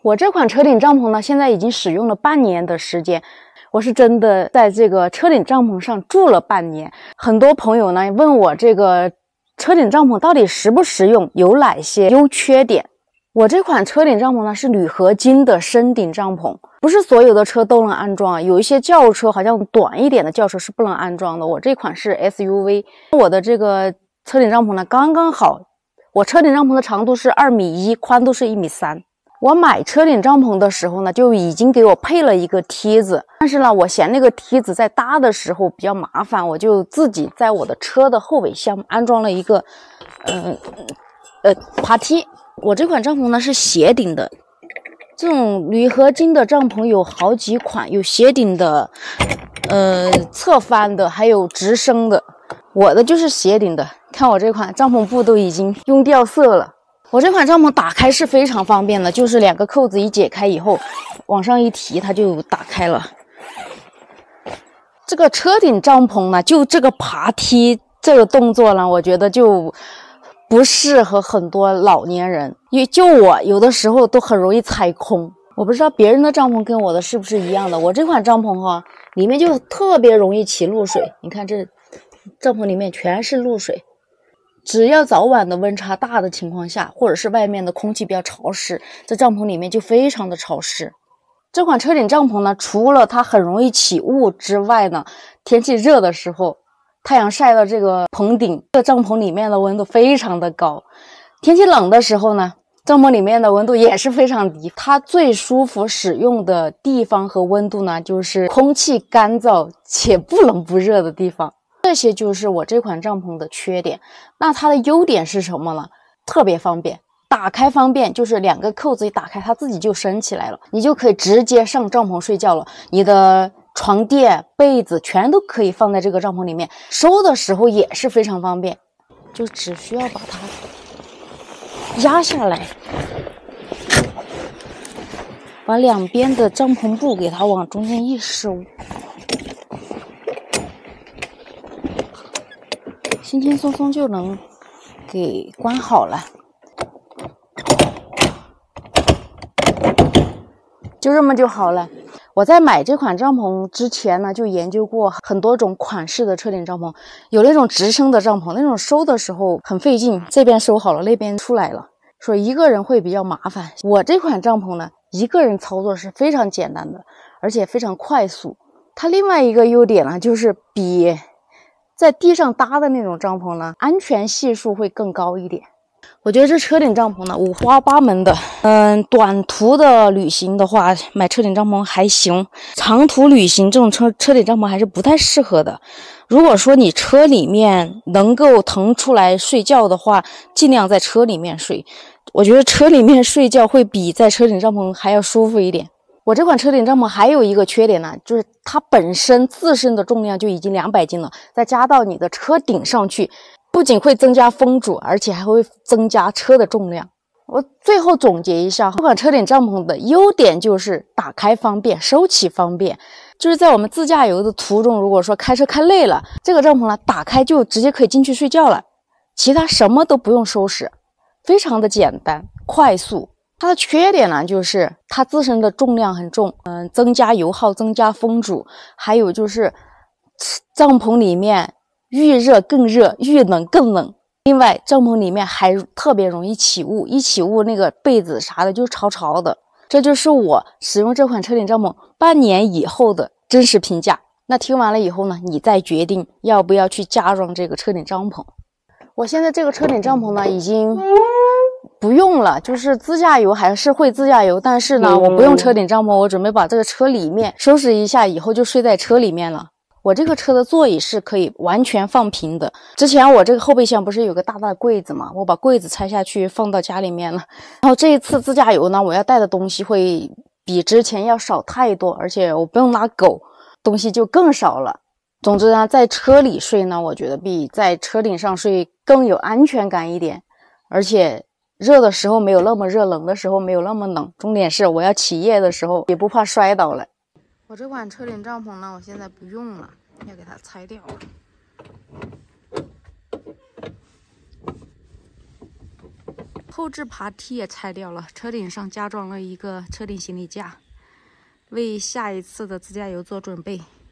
我这款车顶帐篷呢，现在已经使用了半年的时间。我是真的在这个车顶帐篷上住了半年。很多朋友呢问我这个车顶帐篷到底实不实用，有哪些优缺点。我这款车顶帐篷呢是铝合金的深顶帐篷，不是所有的车都能安装，有一些轿车好像短一点的轿车是不能安装的。我这款是 SUV， 我的这个车顶帐篷呢刚刚好，我车顶帐篷的长度是2.1米，宽度是1.3米。我买车顶帐篷的时候呢，就已经给我配了一个梯子，但是呢，我嫌那个梯子在搭的时候比较麻烦，我就自己在我的车的后尾箱安装了一个爬梯。我这款帐篷呢是斜顶的，这种铝合金的帐篷有好几款，有斜顶的，侧翻的，还有直升的。我的就是斜顶的，看我这款帐篷布都已经用掉色了。我这款帐篷打开是非常方便的，就是2个扣子一解开以后，往上一提它就打开了。这个车顶帐篷呢，就这个爬梯这个动作呢，我觉得就不适合很多老年人，因为就我有的时候都很容易踩空。我不知道别人的帐篷跟我的是不是一样的，我这款帐篷哈，里面就特别容易起露水。你看这帐篷里面全是露水。只要早晚的温差大的情况下，或者是外面的空气比较潮湿，这帐篷里面就非常的潮湿。这款车顶帐篷呢，除了它很容易起雾之外呢，天气热的时候，太阳晒到这个棚顶，这个帐篷里面的温度非常的高。天气冷的时候呢，帐篷里面的温度也是非常低。它最舒服使用的地方和温度呢，就是空气干燥且不冷不热的地方。这些就是我这款帐篷的缺点。那它的优点是什么呢？特别方便，打开方便，就是2个扣子一打开，它自己就升起来了，你就可以直接上帐篷睡觉了。你的床垫、被子全都可以放在这个帐篷里面，收的时候也是非常方便，就只需要把它压下来，把两边的帐篷布给它往中间一收，轻轻松松就能给关好了，就这么就好了。我在买这款帐篷之前呢，就研究过很多种款式的车顶帐篷，有那种直升的帐篷，那种收的时候很费劲，这边收好了，那边出来了，说一个人会比较麻烦。我这款帐篷呢，一个人操作是非常简单的，而且非常快速。它另外一个优点呢，就是比在地上搭的那种帐篷呢，安全系数会更高一点。我觉得这车顶帐篷呢，五花八门的。短途的旅行的话，买车顶帐篷还行；长途旅行这种车顶帐篷还是不太适合的。如果说你车里面能够腾出来睡觉的话，尽量在车里面睡。我觉得车里面睡觉会比在车顶帐篷还要舒服一点。我这款车顶帐篷还有一个缺点呢，就是它本身自身的重量就已经200斤了，再加到你的车顶上去，不仅会增加风阻，而且还会增加车的重量。我最后总结一下，这款车顶帐篷的优点就是打开方便，收起方便。就是在我们自驾游的途中，如果说开车开累了，这个帐篷呢打开就直接可以进去睡觉了，其他什么都不用收拾，非常的简单快速。它的缺点呢，就是它自身的重量很重，增加油耗，增加风阻，还有就是帐篷里面遇热更热，遇冷更冷。另外，帐篷里面还特别容易起雾，一起雾那个被子啥的就潮潮的。这就是我使用这款车顶帐篷半年以后的真实评价。那听完了以后呢，你再决定要不要去加装这个车顶帐篷。我现在这个车顶帐篷呢，已经不用了，就是自驾游还是会自驾游，但是呢，我不用车顶帐篷，我准备把这个车里面收拾一下，以后就睡在车里面了。我这个车的座椅是可以完全放平的。之前我这个后备箱不是有个大大的柜子嘛，我把柜子拆下去放到家里面了。然后这一次自驾游呢，我要带的东西会比之前要少太多，而且我不用拿狗，东西就更少了。总之呢，在车里睡呢，我觉得比在车顶上睡更有安全感一点，而且热的时候没有那么热，冷的时候没有那么冷。重点是我要起夜的时候也不怕摔倒了。我这款车顶帐篷呢，我现在不用了，要给它拆掉了。 后置爬梯也拆掉了，车顶上加装了一个车顶行李架，为下一次的自驾游做准备。